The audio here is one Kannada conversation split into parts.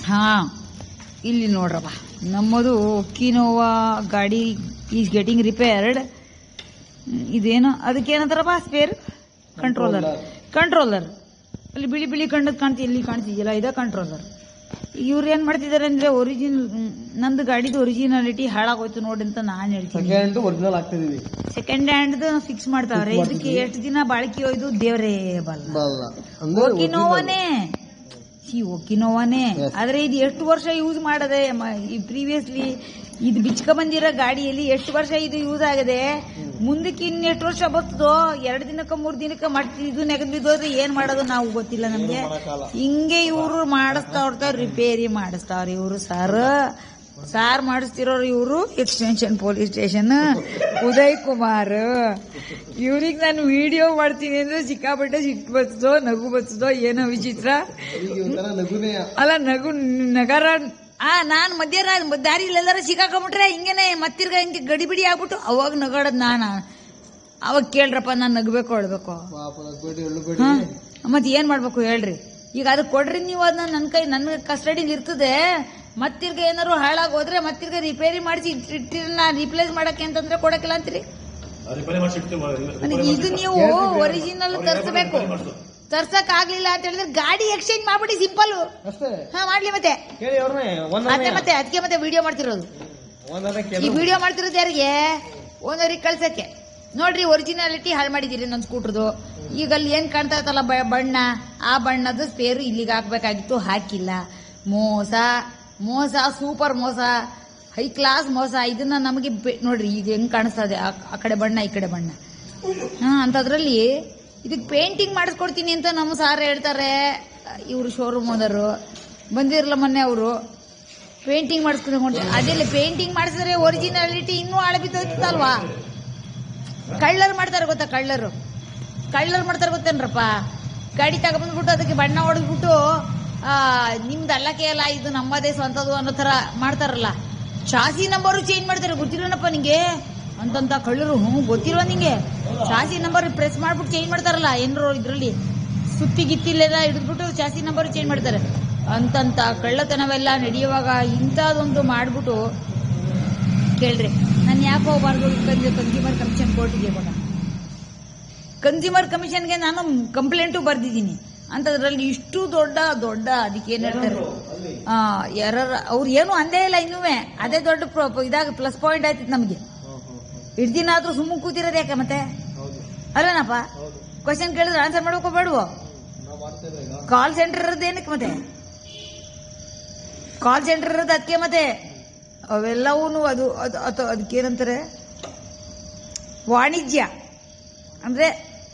ಹಾಂ, ಇಲ್ಲಿ ನೋಡ್ರಪ್ಪ, ನಮ್ಮದು ಒಕ್ಕಿನೋವಾ ಗಾಡಿ ಈಸ್ ಗೆಟಿಂಗ್ ರಿಪೇರ್ಡ್. ಇದೇನು ಅದಕ್ಕೇನಂತಾರಪ್ಪ ಸ್ಪೇರ್ ಕಂಟ್ರೋಲರ್ ಅಲ್ಲಿ ಬಿಳಿ ಬಿಳಿ ಕಣ್ಣದ್ ಇಲ್ಲಿ ಕಾಣ್ತಿದ್ಯಲ್ಲ, ಇದ ಕಂಟ್ರೋಲರ್. ಇವ್ರು ಏನ್ ಮಾಡ್ತಿದಾರೆ ಅಂದ್ರೆ ನಂದು ಗಾಡಿದು ಒರಿಜಿನಾಲಿಟಿ ಹಾಳಾಗೋಯ್ತು ನೋಡಿ ಅಂತ ನಾನು ಹೇಳ್ತೀನಿ. ಸೆಕೆಂಡ್ ಹ್ಯಾಂಡ್ ಫಿಕ್ಸ್ ಮಾಡ್ತಾವ್ರೆ. ಇದಕ್ಕೆ ಎಷ್ಟು ದಿನ ಬಾಳಿಕೆ ಹೋಯ್ದು ದೇವ್ರೇ ಬಲ್ಲ. ಒಕ್ಕಿನೋವಾನೇ ಆದ್ರೆ ಇದು ಎಷ್ಟು ವರ್ಷ ಯೂಸ್ ಮಾಡದೆ. ಪ್ರೀವಿಯಸ್ಲಿ ಇದು ಬಿಚ್ಕ ಬಂದಿರೋ ಗಾಡಿಯಲ್ಲಿ ಎಷ್ಟು ವರ್ಷ ಇದು ಯೂಸ್ ಆಗದೆ. ಮುಂದಕ್ಕೆ ಇನ್ನೆಷ್ಟು ವರ್ಷ ಬರ್ತದೋ, 2 ದಿನಕ್ಕೆ 3 ದಿನಕ್ಕೆ ಮಾಡ್ತೀವಿ. ಇದು ನೆಗದ್ ಬಿದ್ದೋದ್ರೆ ಏನ್ ಮಾಡೋದು ನಾವು ಗೊತ್ತಿಲ್ಲ ನಮ್ಗೆ. ಹಿಂಗೆ ಇವರು ಮಾಡಿಸ್ತಾವ್ರ ರಿಪೇರಿ ಮಾಡಿಸ್ತಾವ್ರಿ ಇವರು. ಸಾರ್ ಮಾಡಿಸ್ತಿರೋರು ಇವರು extension police station Uday Kumar. ಇವ್ರಿಗೆ ನಾನು ವಿಡಿಯೋ ಮಾಡ್ತೀನಿ ಅಂದ್ರೆ ಸಿಕ್ಕಾಪಟ್ಟೆ ಸಿಟ್ಟು ಬರ್ತದೋ ನಗು ಬರ್ತದೋ ಏನೋ ವಿಚಿತ್ರ. ಅಲ್ಲ ನಗರ ನಾನ್ ಮಧ್ಯ ದಾರಿಲೆಲ್ಲಾರ ಸಿಕ್ಕಾಕೊಂಡ್ಬಿಟ್ರೆ ಹಿಂಗೇನೆ ಮತ್ತಿರ್ಗ ಹಿಂಗೆ ಗಡಿಬಿಡಿ ಆಗ್ಬಿಟ್ಟು ಅವಾಗ ನಗಾಡದ್ ಅವಾಗ ಕೇಳ್ರಪ್ಪ, ನಾನು ನಗಬೇಕು ಅಳ್ಬೇಕು. ಮತ್ ಏನ್ ಮಾಡ್ಬೇಕು ಹೇಳ್ರಿ. ಈಗ ಅದಕ್ಕೆ ಕೊಡ್ರಿ ನೀವು, ಅದನ್ನ ನನ್ನ ಕಸ್ಟಡಿಲಿ ಇರ್ತದೆ. ಮತ್ತಿರ್ಗ ಏನಾರು ಹಾಳಾಗೋದ್ರೆ ಮತ್ತಿರ್ಗ ರಿಪೇರಿ ಮಾಡಿಸಿ ರಿಪ್ಲೇಸ್ ಮಾಡಕ್ಕೆ ಅಂತಂದ್ರೆ ಕೊಡಕ್ಕಿಲ್ಲ ಅಂತೀರಿ. ಇದು ನೀವು ಒರಿಜಿನಲ್ ತರಿಸಬೇಕು. ತರ್ಸಕ್ ಆಗ್ಲಿಲ್ಲ ಅಂತ ಹೇಳಿದ್ರೆ ಗಾಡಿ ಎಕ್ಸ್ಚೇಂಜ್ ಮಾಡ್ಬಿಡಿ, ಸಿಂಪಲ್. ಮಾಡ್ಲಿ ಮತ್ತೆ ಅದಕ್ಕೆ ವಿಡಿಯೋ ಮಾಡ್ತಿರೋದು. ಈ ವಿಡಿಯೋ ಮಾಡ್ತಿರೋದು ಯಾರಿಗೆ? ಓನರಿಗೆ ಕಳ್ಸಕ್ಕೆ. ನೋಡ್ರಿ, ಒರಿಜಿನಾಲಿಟಿ ಹಾಳು ಮಾಡಿದಿರಿ ನನ್ನ ಸ್ಕೂಟರ್ದು. ಈಗ ಅಲ್ಲಿ ಏನ್ ಕಾಣ್ತಾ ಇತ್ತಲ್ಲ ಬಣ್ಣ, ಆ ಬಣ್ಣದ ಸ್ಪೇರು ಇಲ್ಲಿಗೆ ಹಾಕ್ಬೇಕಾಗಿತ್ತು, ಹಾಕಿಲ್ಲ. ಮೋಸ ಸೂಪರ್ ಮೋಸ, ಹೈ ಕ್ಲಾಸ್ ಮೋಸ. ಇದನ್ನ ನಮಗೆ ನೋಡ್ರಿ ಈಗ ಹೆಂಗ್ ಕಾಣಿಸ್ತದೆ, ಆ ಕಡೆ ಬಣ್ಣ ಈ ಕಡೆ ಬಣ್ಣ. ಅಂತದ್ರಲ್ಲಿ ಇದಕ್ಕೆ ಪೇಂಟಿಂಗ್ ಮಾಡಿಸ್ಕೊಡ್ತೀನಿ ಅಂತ ನಮ್ಮ ಸಾರ್ ಹೇಳ್ತಾರೆ. ಇವರು ಶೋರೂಮ್ ಓನರು ಬಂದಿರಲ್ಲ ಮೊನ್ನೆ, ಅವರು ಪೇಂಟಿಂಗ್ ಮಾಡಿಸ್ಕೊಂಡು ಅದೆಲ್ಲ ಪೇಂಟಿಂಗ್ ಮಾಡಿಸಿದ್ರೆ ಒರಿಜಿನಾಲಿಟಿ ಇನ್ನೂ ಅಳಬಿದ್ದೋಯ್ತಲ್ವಾ. ಕಳ್ಳರ್ ಮಾಡ್ತಾರೆ ಗೊತ್ತಾ, ಕಳ್ಳರ್ ಮಾಡ್ತಾರೆ ಗೊತ್ತೇನ್ರಪ್ಪ. ಗಾಡಿ ತಗೊಂಡ್ಬಿಟ್ಟು ಅದಕ್ಕೆ ಬಣ್ಣ ಹೊಡೆದ್ಬಿಟ್ಟು ನಿಮ್ದು ಅಲ್ಲಕ್ಕೆ ಅಲ್ಲ, ಇದು ನಮ್ಮದೇ ಸ್ವಂತದ್ದು ಅನ್ನೋ ತರ ಮಾಡ್ತಾರಲ್ಲ. ಚಾಸಿ ನಂಬರು ಚೇಂಜ್ ಮಾಡ್ತಾರೆ, ಗೊತ್ತಿರೋನಪ್ಪ ನಿಂಗೆ ಅಂತಂತ ಕಳ್ಳರು. ಗೊತ್ತಿರೋ ನಿಂಗೆ ಚಾಸಿ ನಂಬರ್ ಪ್ರೆಸ್ ಮಾಡ್ಬಿಟ್ಟು ಚೇಂಜ್ ಮಾಡ್ತಾರಲ್ಲ, ಏನಾರು ಇದ್ರಲ್ಲಿ ಸುತ್ತಿಗಿತ್ತಿಲ್ಲೆಲ್ಲ ಹಿಡಿದ್ಬಿಟ್ಟು ಚಾಸಿ ನಂಬರ್ ಚೇಂಜ್ ಮಾಡ್ತಾರೆ. ಅಂತಂತ ಕಳ್ಳತನವೆಲ್ಲ ನಡೆಯುವಾಗ ಇಂಥದೊಂದು ಮಾಡ್ಬಿಟ್ಟು ಕೇಳ್ರಿ. ನಾನು ಯಾಕೆ ಹೋಗ್ಬಾರ್ದು ಕನ್ಸ್ಯೂಮರ್ ಕಮಿಷನ್ ಕೋರ್ಟಿಗೆ? ಇವಾಗ ಕನ್ಸ್ಯೂಮರ್ ಕಮಿಷನ್ಗೆ ನಾನು ಕಂಪ್ಲೇಂಟು ಬರ್ದಿದ್ದೀನಿ. ಅಂತದ್ರಲ್ಲಿ ಇಷ್ಟು ದೊಡ್ಡ ಅದಕ್ಕೆ ಏನ್ ಹೇಳ್ತಾರೆ, ಅವ್ರು ಏನು ಅಂದೇ ಇಲ್ಲ ಇನ್ನೂ. ಅದೇ ದೊಡ್ಡ ಇದಾಗ ಪ್ಲಸ್ ಪಾಯಿಂಟ್ ಆಯ್ತಿತ್ತು ನಮಗೆ. ಇಷ್ಟು ದಿನ ಆದ್ರೂ ಸುಮ್ಮನೆ ಕೂತಿರೋದು ಯಾಕೆ ಮತ್ತೆ? ಅಲ್ಲೇನಪ್ಪ, ಕ್ವಶನ್ ಕೇಳಿದ್ರೆ ಆನ್ಸರ್ ಮಾಡ್ಬೇಕು ಬೇಡವೋ? ಕಾಲ್ ಸೆಂಟರ್ ಇರೋದು ಏನಕ್ಕೆ ಮತ್ತೆ? ಕಾಲ್ ಸೆಂಟರ್ ಇರೋದು ಅದಕ್ಕೆ ಮತ್ತೆ. ಅವೆಲ್ಲವೂ ಅದಕ್ಕೇನಂತಾರೆ, ವಾಣಿಜ್ಯ ಅಂದ್ರೆ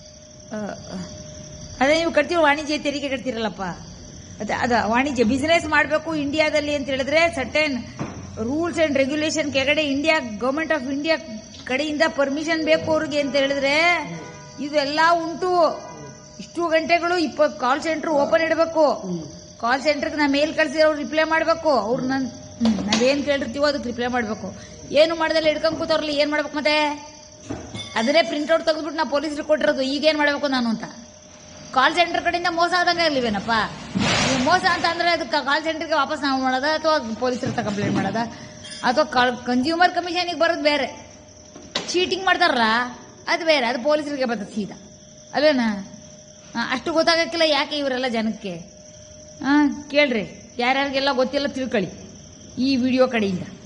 ಅದೇ ನೀವು ಕಟ್ತೀವಿ, ವಾಣಿಜ್ಯ ತೆರಿಗೆ ಕಟ್ತೀರಲ್ಲಪ್ಪ, ಅದ ವಾಣಿಜ್ಯ ಬಿಸಿನೆಸ್ ಮಾಡಬೇಕು ಇಂಡಿಯಾದಲ್ಲಿ ಅಂತ ಹೇಳಿದ್ರೆ ಸರ್ಟೆನ್ ರೂಲ್ಸ್ ಅಂಡ್ ರೆಗ್ಯುಲೇಷನ್ ಕೆಳಗಡೆ ಗವರ್ಮೆಂಟ್ ಆಫ್ ಇಂಡಿಯಾ ಕಡೆಯಿಂದ ಪರ್ಮಿಷನ್ ಬೇಕು ಅವ್ರಿಗೆ ಅಂತ ಹೇಳಿದ್ರೆ ಇದೆಲ್ಲ ಉಂಟು. ಇಷ್ಟು ಗಂಟೆಗಳು 20 ಕಾಲ್ ಸೆಂಟರ್ ಓಪನ್ ಇಡಬೇಕು. ಕಾಲ್ ಸೆಂಟರ್ಗೆ ನಾ ಮೇಲ್ ಕಳ್ಸಿದ್ರೆ ಅವ್ರು ರಿಪ್ಲೈ ಮಾಡ್ಬೇಕು. ಅವ್ರು ನಾವೇನ್ ಕೇಳಿರ್ತೀವೋ ಅದಕ್ಕೆ ರಿಪ್ಲೈ ಮಾಡ್ಬೇಕು. ಏನು ಮಾಡ್ದಲ್ಲ ಹಿಡ್ಕೊಂಡ್ ಕೂತವ್ರಲ್ಲಿ ಏನ್ ಮಾಡ್ಬೇಕು ಮತ್ತೆ? ಅದನ್ನೇ ಪ್ರಿಂಟ್ಔಟ್ ತೆಗೆದ್ಬಿಟ್ಟು ನಾ ಪೊಲೀಸರಿಗೆ ಕೊಟ್ಟಿರೋದು. ಈಗೇನ್ ಮಾಡ್ಬೇಕು ನಾನು ಅಂತ. ಕಾಲ್ ಸೆಂಟರ್ ಕಡೆಯಿಂದ ಮೋಸ ಆದಂಗೆ ಇರ್ಲಿವೇನಪ್ಪ? ಮೋಸ ಅಂತ ಅಂದ್ರೆ ಅದಕ್ಕೆ ಕಾಲ್ ಸೆಂಟರ್ಗೆ ವಾಪಸ್ ನಾವು ಮಾಡೋದ, ಅಥವಾ ಪೊಲೀಸರ ಹತ್ರ ಕಂಪ್ಲೇಂಟ್ ಮಾಡೋದ, ಅಥವಾ ಕನ್ಸ್ಯೂಮರ್ ಕಮಿಷನ್ಗೆ ಬರೋದು ಬೇರೆ. ಚೀಟಿಂಗ್ ಮಾಡ್ತಾರಲ್ಲ ಅದು ಬೇರೆ, ಅದು ಪೊಲೀಸರಿಗೆ ಬರ್ತದೆ ಸೀದಾ. ಅಲ್ವೇನಾ? ಅಷ್ಟು ಗೊತ್ತಾಗಕ್ಕಿಲ್ಲ ಯಾಕೆ ಇವರೆಲ್ಲ ಜನಕ್ಕೆ. ಕೇಳ್ರಿ, ಯಾರ್ಯಾರಿಗೆಲ್ಲ ಗೊತ್ತಿಲ್ಲ ತಿಳ್ಕೊಳ್ಳಿ ಈ ವಿಡಿಯೋ ಕಡೆಯಿಂದ.